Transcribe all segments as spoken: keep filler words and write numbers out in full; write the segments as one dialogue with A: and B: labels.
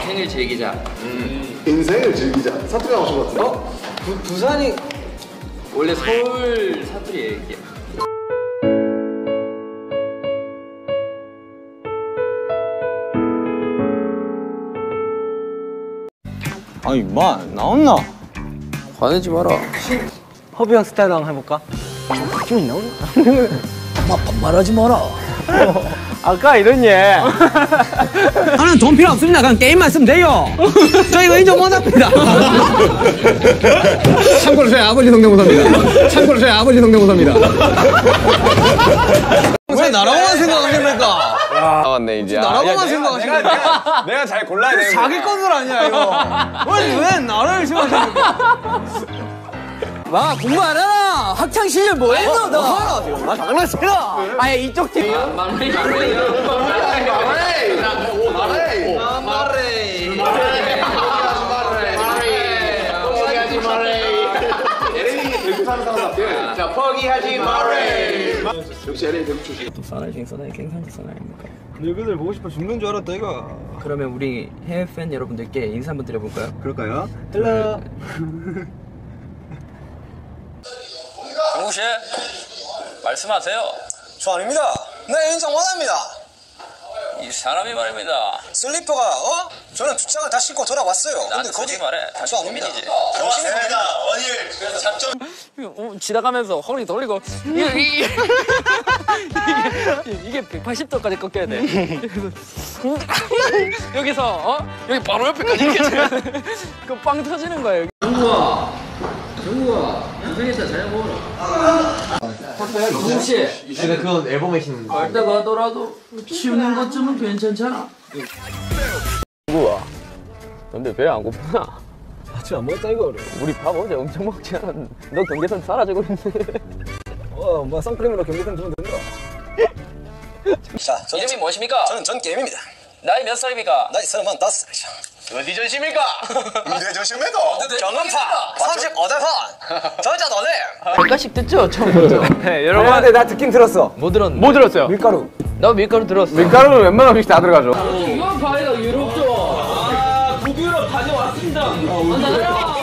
A: 인생을 즐기자.
B: 음. 인생을 즐기자. 사투리 나오신 것 같아요.
A: 어? 부, 부산이 원래 서울 사투리예요 이게.
C: 아니 마 나왔나?
A: 화내지 마라.
C: 허비 형 스타일로 한번 해볼까? 기분이 나오나?
A: 마 반말하지 마라.
C: 아까 이런 얘. 나는 돈 필요 없습니다. 그냥 게임만 쓰면 돼요. 저 이거 인정 못합니다.
D: 참고로 저희 아버지 성대모사입니다. 참고로 저희 아버지 성대모사입니다.
C: 왜 나라고만 생각하십니까?
D: 아 맞네 이제.
C: 나라고만 생각하십니까?
D: 내가, 내가 잘 골라야 돼.
C: 자기 건들 아니야 이거. 왜, 왜 나라를 생각하십니까? 마 공부 안 해라. 학창 시절 뭐 했노 너? 하라 지금. 나 장난치나? 아니 이쪽 팀.
A: 마레이 마레이 마레이 마레이 마레이 마레이 포기하지 마레이. 에레이 들고 사는 사람 같아. 자 포기하지 마레이. 역시 에레이 들고 출신.
C: 또 사나이 사나이 갱상도 사나이입니까?
D: 너희들 보고 싶어 죽는 줄 알았다 이거.
C: 그러면 우리 해외 팬 여러분들께 인사 한번 드려볼까요?
D: 그럴까요? 헬로.
E: 정국 씨, 말씀하세요.
F: 저 아닙니다. 네, 인정 원합니다.
E: 이 사람이 말입니다.
F: 슬리퍼가 어? 저는 주차를 다 신고 돌아왔어요.
E: 나한테
F: 근데
E: 솔직히 말해.
F: 저
E: 당신
F: 아닙니다.
E: 고민이지.
F: 당신이 고민이다. 원일. 그래서 작전.
C: 어, 지나가면서 허리 돌리고 이게, 이게, 이게, 이게 백팔십 도까지 꺾여야 돼. 여기서 어? 여기 바로 옆에까지 이렇게 돼야 돼. 그럼 빵 터지는 거예요.
A: 정국아, 정국아, 고생했다. 잘 먹어라. 정국 씨,
D: 근데 그건 앨범에 신는 거.
A: 갈때 가더라도 치우는 것쯤은 괜찮잖아.
C: 누구야? 근데 배 안 고프나?
D: 아침 안 먹었다 이거.
C: 우리 밥 어제 엄청 먹지 않았는데 너 경계선 사라지고 있네.
D: 어, 뭐 선크림으로 경계선 주면 된다.
F: 자, 저는,
E: 이름이 무엇입니까?
F: 저는 전 게임입니다.
E: 나이 몇 살입니까?
F: 나이 서른다섯 살이죠.
E: 어디 전십니까?
F: 네, 조심해도. 경험파 삼십오 대 선. 저자 너네.
C: 백가씩 듣죠 처음부터. 네 여러분.
D: 아니, 나 듣긴 들었어.
C: 뭐 들었는데?
D: 뭐 들었어요? 밀가루.
C: 나 밀가루 들었어.
D: 밀가루는 웬만한 음식 다 들어가죠.
A: 이건 파이가 유럽죠. 아, 북유럽 다녀왔습니다. 나가라.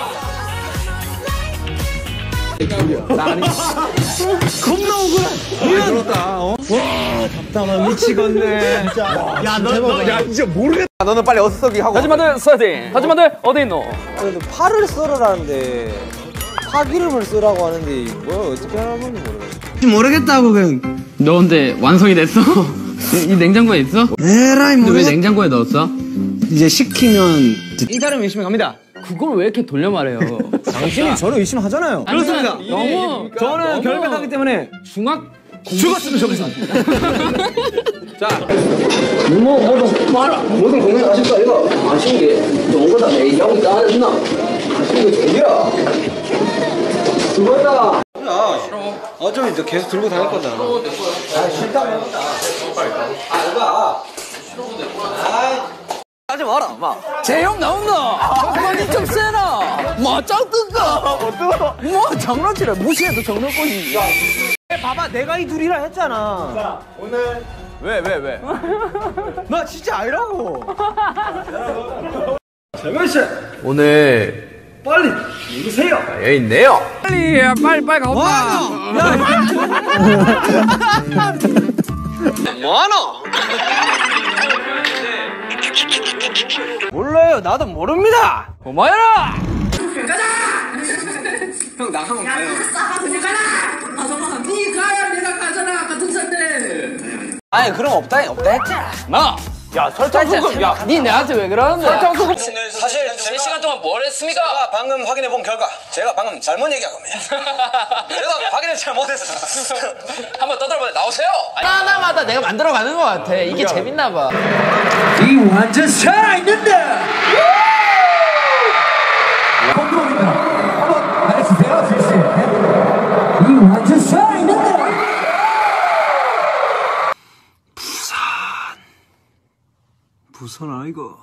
C: 겁나 오구나.
D: 많이 들었다. 어? 와, 답답한 미치겠네. 진짜. 야, 너, 너, 야, 진짜 모르겠다. 너는 빨리 어슷하게 하고.
C: 하지만들 서딩. 하지만들 어디 있노?
G: 그래도 파를 썰으라는데 파기름을 쓰라고 하는데 뭐 어떻게 하는 건지 모르겠어.
C: 모르겠다고 그냥. 너 근데 완성이 됐어? 이, 이 냉장고에 있어?
G: 에라이
C: 근데 왜 냉장고에 넣었어?
G: 이제 시키면
C: 인사를 열심히 갑니다. 그걸 왜 이렇게 돌려 말해요?
G: 당신이 저를 의심하잖아요.
C: 그렇습니다. 너무 저는 결백하기 때문에 중학
D: 죽었으면 좋겠습니다.
A: 자, 뭐 뭐든 말아. 뭐든 고민하실 거 이거 아쉬운 게 좋은 거다. 내 형이 따졌나? 아쉬운 게 좋냐? 그거다.
G: 야, 싫어. 어차피 너 계속 들고 다닐 거잖아. 아, 싫다면. 아, 이거.
C: 하지 마라, 막. 재형 나온다. 그만이 좀 세나. 뭐 짱뜬가. 뭐 장난치래. 무시해도 장난거지.
G: 봐봐, 내가 이 둘이라 했잖아. 자, 오늘.
C: 왜, 왜, 왜?
G: 나 진짜 아니라고.
C: 오늘
G: 빨리 누구세요?
C: 여기 있네요. 빨리, 빨리, 빨리 가봐. 뭐하노? 몰라요. 나도 모릅니다. 고마워라.
A: 형 나가면 가요. 니 가야 내가 가잖아. 같은 선대.
G: 아니, 그럼 없다, 없다 했잖아.
C: 나. 야 설탕 소금. 야, 니 내한테 왜 그러는데? 설탕 소금.
F: 사실
E: 세 시간 동안 뭘 했습니까?
F: 제가 방금 확인해 본 결과 제가 방금 잘못 얘기한 겁니다. 제가 확인을 잘 못했어.
E: 한번 떠들어보세요. 나오세요. 아니,
C: 하나마다 내가 만들어가는 것 같아. 이게 재밌나 봐.
A: 이 완전 살아있는데. 컴퓨터입니다. 한번 말해주세요, 실시. 이 완전 살아있는데.
D: 부산 아이가.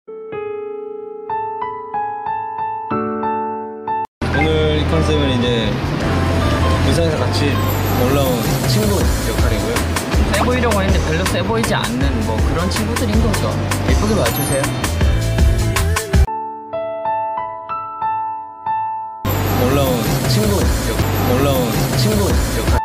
G: 오늘 이 컨셉은 이제 부산에서 같이 올라온 친구 역할이고요.
C: 세 보이려고 했는데 별로 세 보이지 않는 뭐 그런 친구들인 거죠. 예쁘게 봐주세요. 친구 역할.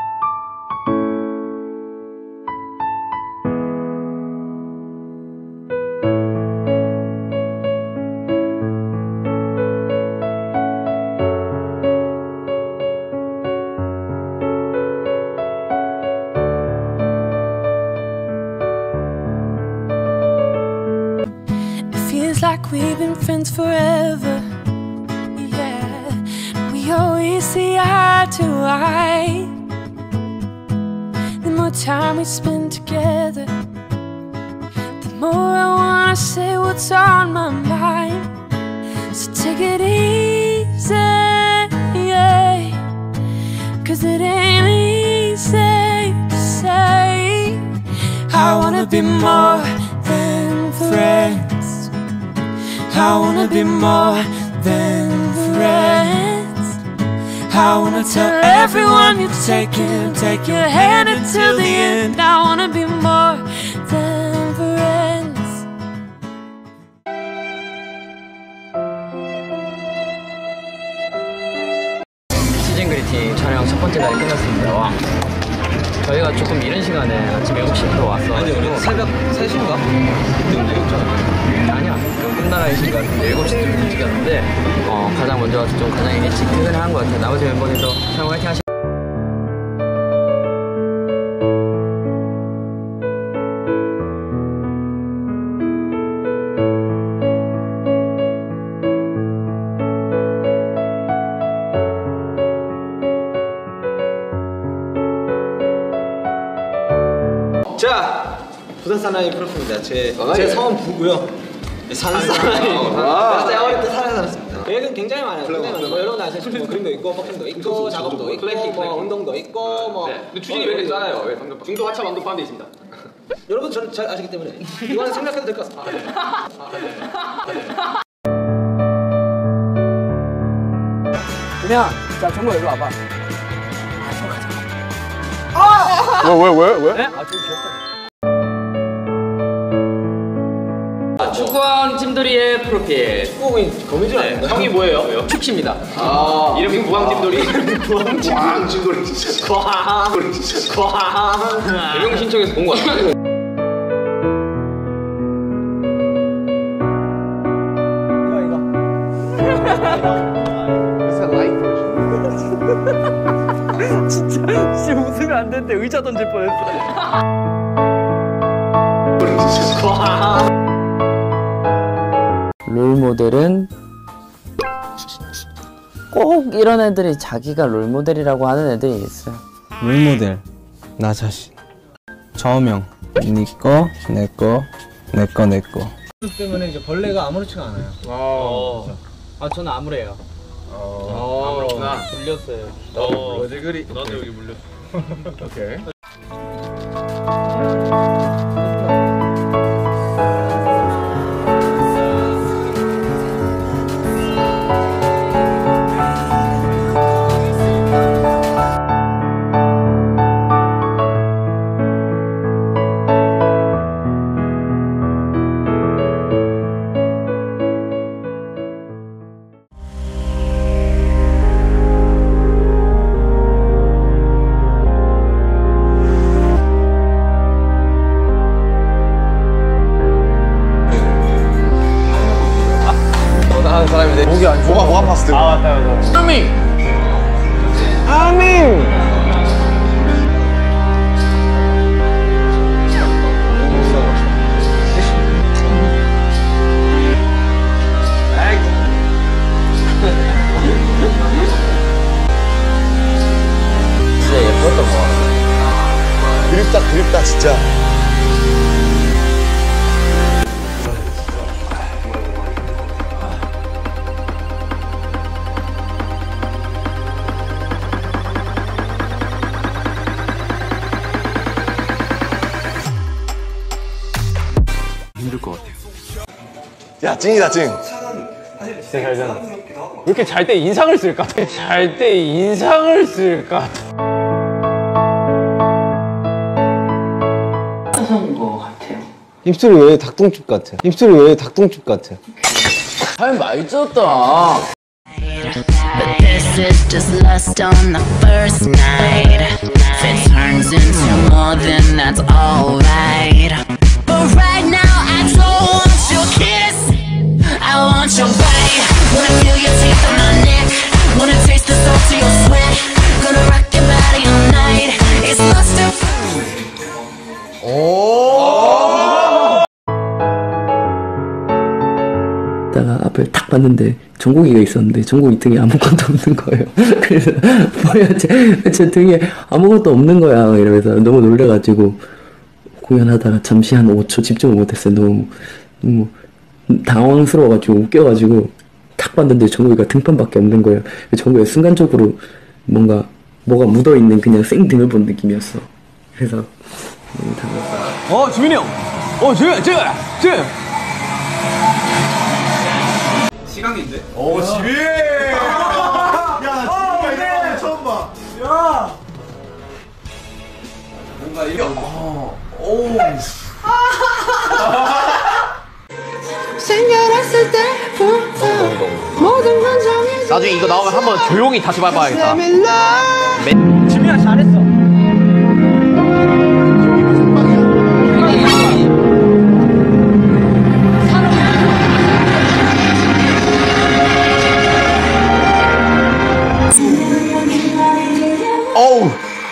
H: Feels like we've been friends forever. Yeah, we always see eye to eye. The more time we spend together, the more I wanna say what's on my mind. So take it easy, yeah, 'cause it ain't easy to say. I wanna be more than friends. I wanna be more than friends. I wanna tell everyone you take it, take your hand until the end. I wanna be more than friends.
C: 시즌 그리팅 촬영 첫 번째 날이 끝났습니다. 와. 저희가 조금 이른 시간에 아침 일곱 시부터 왔어.
G: 아니 우리 새벽 세 시인가?
C: 아니야. 그 끝나라의 시간 일곱 시쯤 일찍이었는데 어, 가장 먼저 와서 좀 가장 일찍 퇴근을 한 것 같아요. 나머지 멤버들도 촬영 화이팅 하시.
G: 자, 부산 사나이 프로필입니다. 제, 제 성은 부고요. 산사나이.
B: 아.
G: 제가 어릴 때 산에 살았습니다. 계획은 굉장히 많아요. 굉장히 많아요. 뭐 여러분 아시는 뭐 그림도 있고, 버킹도 있고, 작업도 있고, 뭐 운동도 있고, 뭐.
A: 근데 추진이 왜 이렇게 짜나요? 왜 방금 중도 하차 완도 포함되어 있습니다.
G: 여러분 저를 잘 아시기 때문에 이거는 생각해도 될 것 같습니다.
C: 그냥 자 정말 일로 와봐.
B: 왜, 왜, 왜, 왜?
C: 네? 아 저기 귀엽다. 축구왕 찜돌이의 프로필.
G: 축구공인 거미줄 아닌가?
A: 형이 뭐예요? 축시입니다. 아 이름이 구왕찜돌이.
B: 왕 진돌이 진짜.
G: 과항.
B: 진짜.
G: 과항.
A: 대명 신청해서 본 거 같아요.
B: It's a light version.
C: 진짜 웃으면 안 되는데 의자 던질 뻔했어. 롤 모델은 꼭 이런 애들이 자기가 롤 모델이라고 하는 애들이 있어요.
I: 롤 모델 나 자신. 저명 니꺼 내꺼 내꺼 내꺼.
G: 때문에 이제 벌레가 아무렇지가 않아요.
C: 어. 아 저는 아무래요.
A: 어, 그렇구나.
C: 물렸어요.
A: 어, 어디 그리? 나도 여기 물렸어. 오케이.
B: 목이 안 좋아. 뭐가 아팠을 때. 아, 맞다, 맞다.
A: 아밍!
B: 아밍!
C: 진짜 예뻤던 거 같아.
B: 그립다, 그립다, 진짜.
A: 힘들 것 같아.
B: 야, 찡이다, 찡.
D: 진짜 잘잖아. 왜 이렇게 잘 때 인상을 쓸까? 잘 때 인상을 쓸까?
C: 하는 거 같아요.
I: 입술이 왜 닭똥집 같아? 입술이 왜 닭똥집 같아?
C: 잘 많이 쪘다.
H: But this it's just lust on the first night. If it turns into more, then that's alright. But right now, I don't want your kiss. I want your bite. Wanna feel your teeth on my neck. Wanna taste the salt of your sweat. Gonna rock your body all night. It's lust and
A: 다가 앞을 탁 봤는데 정국이가 있었는데 정국이 등에 아무것도 없는 거예요. 그래서 뭐야 제, 제 등에 아무것도 없는 거야 이러면서 너무 놀래가지고 공연하다가 잠시 한 오 초 집중을 못했어요. 너무 너무 당황스러워가지고 웃겨가지고 탁 봤는데 정국이가 등판밖에 없는 거예요. 정국이가 순간적으로 뭔가 뭐가 묻어있는 그냥 생등을 본 느낌이었어. 그래서 너무 당황했어.
C: 어 지민이 형. 어 지민 지민 지민.
G: 시강인데?
B: 오, 지민! 야, 지민이가 이런 거 처음 봐. 야!
G: 뭔가 이게 어,
B: 오.
H: 생겨났을 때부터 모든 건 정해져.
C: 나중에 이거 나오면 한번 조용히 다시 봐봐야겠다.
G: 지민아 잘했어.
B: 어우.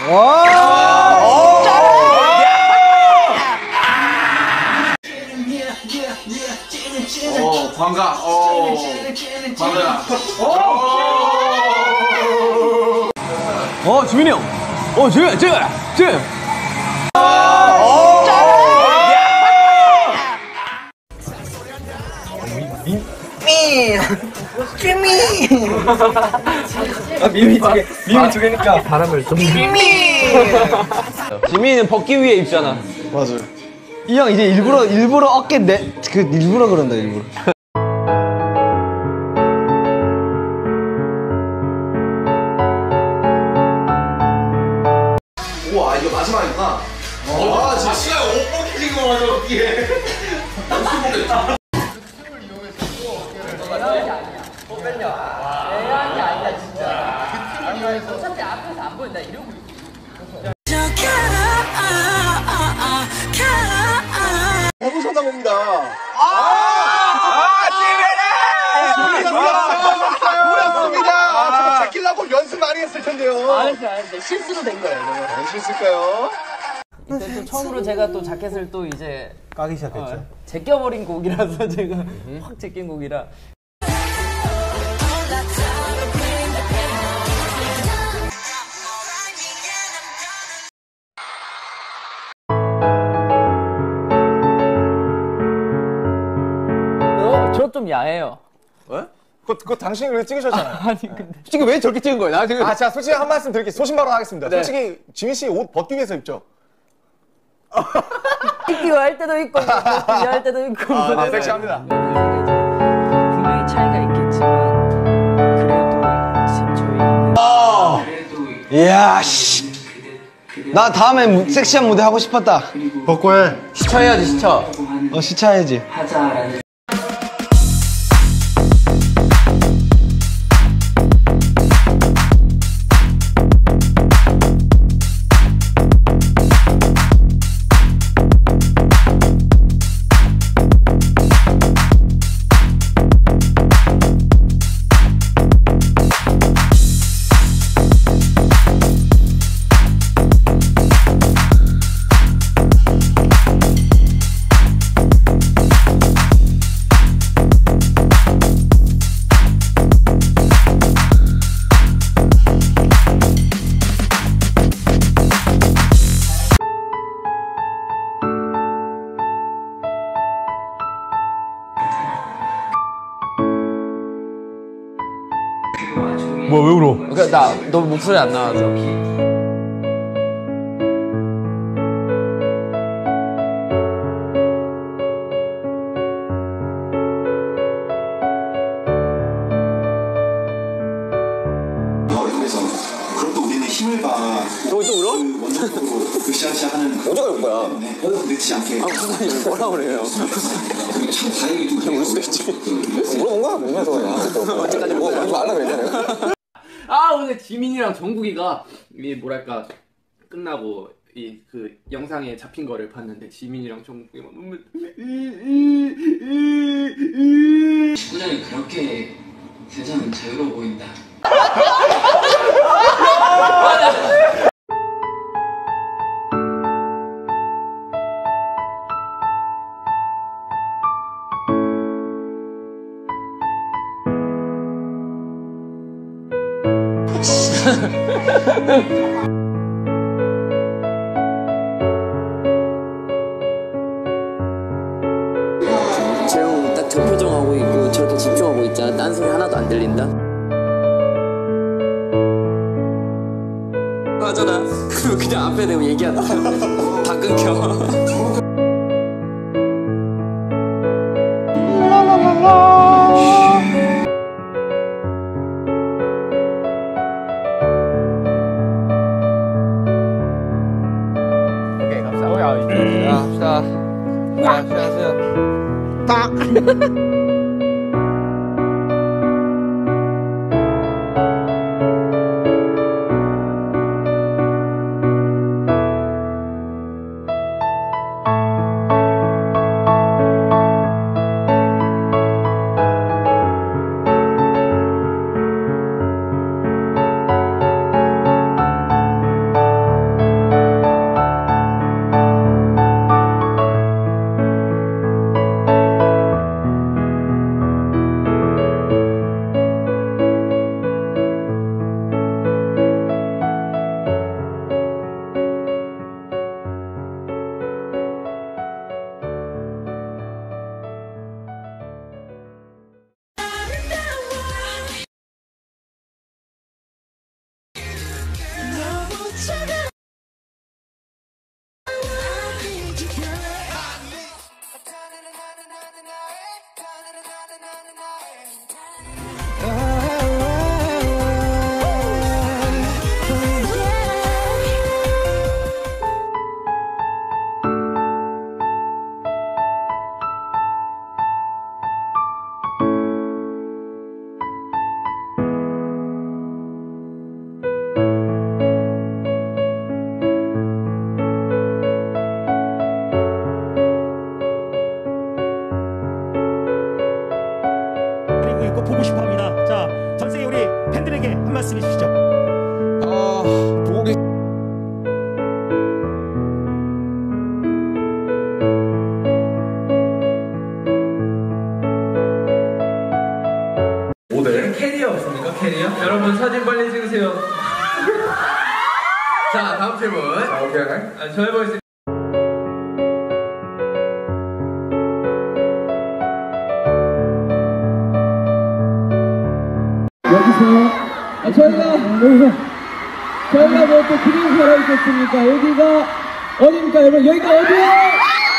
G: 어, 광가. 어. 광가.
C: 어 지민이 형. 어 지민 지민 지민.
G: 아, 밈이 두 개. 밈이 두 개니까 바람을 좀.
C: 지민이는 벗기 위해 입잖아.
B: 맞아요.
I: 이 형 이제 일부러 일부러 어깨 내 그 일부러 그런다 일부러.
B: 우와, 이거 마지막이구나. 와, 진짜 시간 오 뻑해진 거 맞아, 어떻게. 해보셨나 봅니다. 아! 아, 지민이! 노렸습니다. 제가 제끼려고 연습 많이 했을 텐데요.
J: 알았어요, 알았어요. 실수로 된 거예요.
B: 안 실수일까요?
J: 이때 또 처음으로 제가 또 자켓을 또 이제
I: 까기 시작했죠.
J: 어, 제껴버린 곡이라서 제가 확 제낀 곡이라. 저 좀 야해요.
B: 왜? 그거, 그거 당신이 왜 찍으셨잖아요.
J: 아니 근데
C: 솔직히 왜 저렇게 찍은 거야? 나 지금.
B: 아, 자, 솔직히 한 말씀 드릴게요. 소신발언 하겠습니다.
C: 네.
B: 솔직히 지민 씨 옷 벗기 위해서 입죠?
J: 끼끼와 할 때도 있고 끼끼와 할 때도 있고.
B: 아, 네, 섹시합니다.
J: 분명히 차이가 있겠지만 그래도 지금 저희
I: 이야 씨. 나 다음에 무- 섹시한 무대 하고 싶었다.
B: 벗고 해.
C: 시차해야지 시차.
I: 어 시차해야지.
B: 뭐야, 왜 울어?
C: 그러니까 나 너 목소리 안 나와서.
K: 그래서 그럼 또 우리는 힘을 봐.
C: 너 또 울어?
K: 원동력으로 으쌰으쌰 하는
C: 언제가 울 거야?
K: 늦지 않게.
C: 아 무슨 뭐라 그래요?
K: 참 다행히도
C: 울 수도 있지. 물어본 거야 보면서 그냥. 언제까지 뭐 울지 말라 그랬잖아요. 아 오늘 지민이랑 정국이가 이 뭐랄까 끝나고 이 그 영상에 잡힌 거를 봤는데 지민이랑 정국이 막 눈물
E: 축구장이 그렇게 세상은 자유로워 보인다.
A: 재영 딱 저 표정하고 있고 저렇게 집중하고 있잖아. 딴 소리 하나도 안 들린다. 하잖아. 그리고 그냥 앞에 대고 얘기하다 다 끊겨.
G: 오케이 갑시다. 오케이 갑시다. 자, 쉬어가세요. 딱.
L: 꼭 보고 싶어합니다. 자, 전 세계 우리 팬들에게 한 말씀 해주시죠.
G: 어, 보고 계시.
C: 모델 캐리어 없습니까? 캐리어? 여러분 사진 빨리 찍으세요. 자 다음 질문. 자 오케이. 아, 저 해보겠습니다.
M: 여기서 아, 저희가 여기서 저희가 뭐 또 그림 사러 있었습니까? 여기가 어디입니까 여러분? 여기가 어디예요?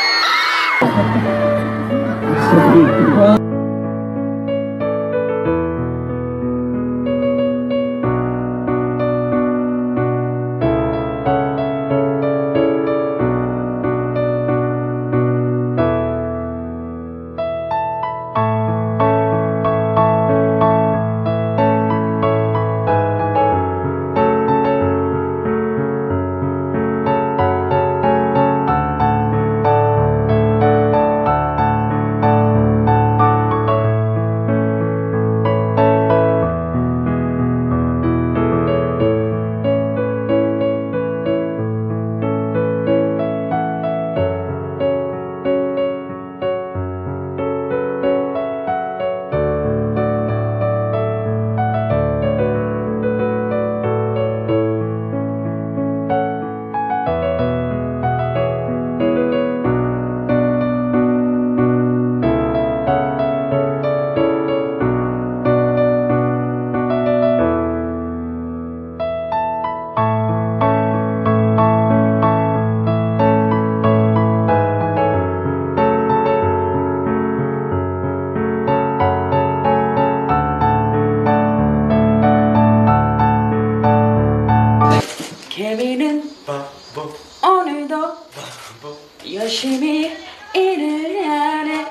H: 케빈은 오늘도 열심히 일을 하네.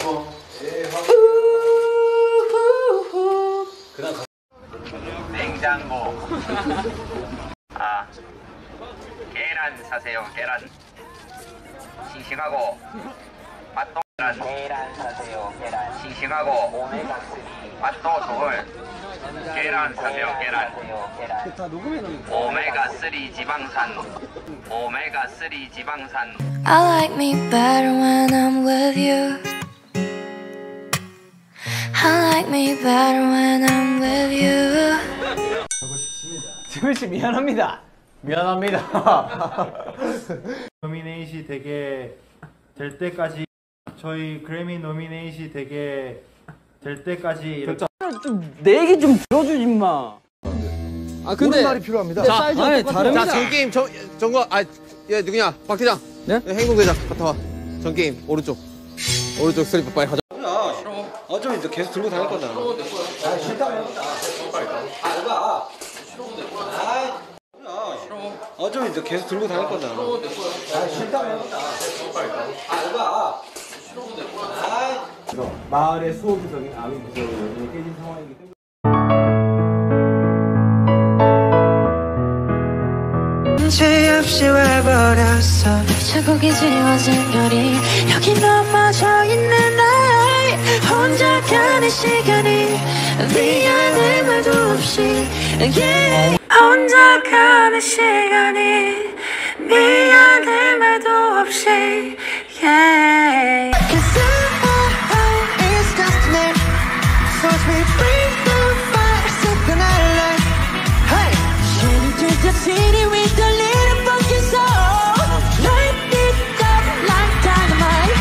H: 우후후.
F: 냉장
N: 아, 계란 사세요. 계란. 싱싱하고 맛도 계란. 계란 사세요. 계란. 싱싱하고 오메가 쓰리. 맛도 좋을. 계란 사세요. 계란. 오메가 쓰리 지방산. 오메가 쓰리 지방산.
H: I like me better when I'm with you. I like me better when I'm with you.
C: 지훈씨 미안합니다.
D: 미안합니다.
L: 노미네이시 되게 될 때까지 저희 그래미 노미네이시 되게 될 때까지 이렇게
C: 내 얘기 좀 들어주지 마.
G: 아 근데
D: 말이 필요합니다.
G: 자,
C: 아니, 다릅니다.
G: 자, 전 게임 정 정거 아, 얘 누구냐? 박 대장.
C: 네?
G: 행동대장 갔다 와. 전 게임 오른쪽. 오른쪽 슬리퍼 빨리 가자. 야, 싫어. 어차피 너 계속 들고 다닐 거잖아. 아, 싫다면. 아, 이거야. 아, 야, 싫어. 어차피 너 계속 들고 다닐 거잖아. 아, 싫다면. 아, 이거야. 아,
D: 마을의 수호 구석인 아미 구석이 여전히 깨진 상황이기 때문에.
H: 죄 없이 와버렸어. 자꾸 기지워진 거리 여기 넘어져 있는 날 혼자 가는 시간이 미안해 말도 없이 yeah. 혼자 가는 시간이 미안해 말도 없이 yeah. Cause I, it's just me. So we bring the fire, set the night alight. Hey, shining through the city with the little funky soul. Light it up like dynamite.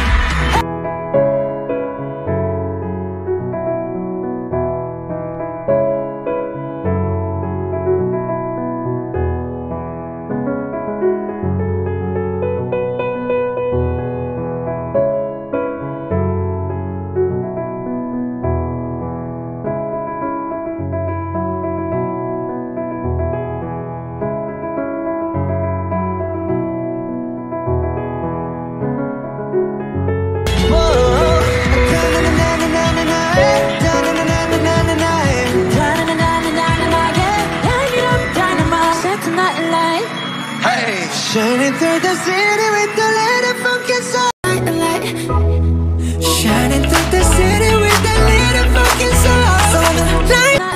H: Shining through the city with the little funky soul. Shining through the city with the little funky soul.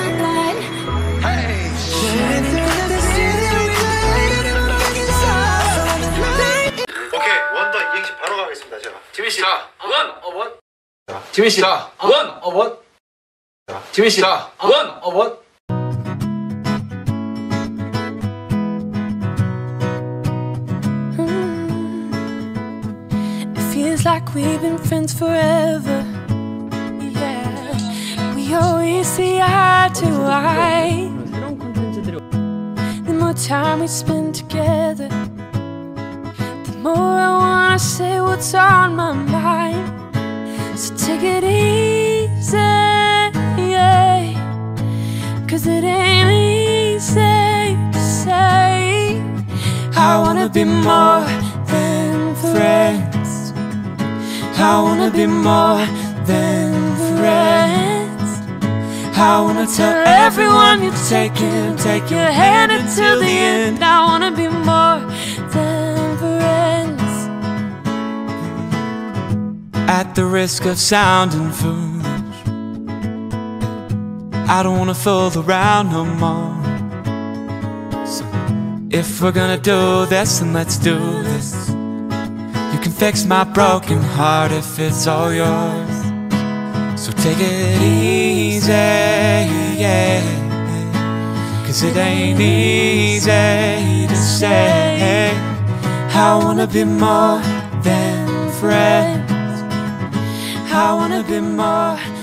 H: Hey, shining through the city with the little funky soul.
B: 오케이, 원더 이행시 바로 가겠습니다. 제가.
G: 지민 씨. 자, 원, 어 원.
B: 지민 씨.
G: 자, 원, 어 원.
B: 지민 씨.
G: 자, 원, 어 원.
H: Feels like we've been friends forever. Yeah, we always see eye to eye. The more time we spend together, the more I wanna say what's on my mind. So take it easy, yeah, 'cause it ain't easy to say. I wanna be more than friends. I wanna be more than friends. I wanna tell everyone you're taking, take your hand until the end. I wanna be more than friends.
O: At the risk of sounding foolish, I don't wanna fool around no more. So if we're gonna do this, then let's do this. You can fix my broken heart if it's all yours. So take it easy, yeah, 'cause it ain't easy to say. I wanna be more than friends. I wanna be more